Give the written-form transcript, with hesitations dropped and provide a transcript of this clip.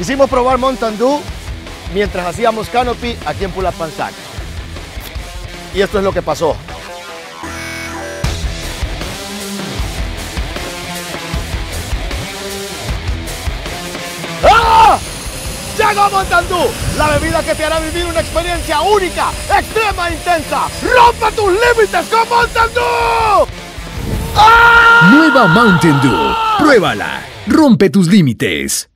Quisimos probar Mountain Dew mientras hacíamos canopy aquí en Pulapanzac. Y esto es lo que pasó. ¡Ah! Llegó Mountain Dew, la bebida que te hará vivir una experiencia única, extrema e intensa. ¡Rompe tus límites con Mountain Dew! ¡Ah! Nueva Mountain Dew. Pruébala. Rompe tus límites.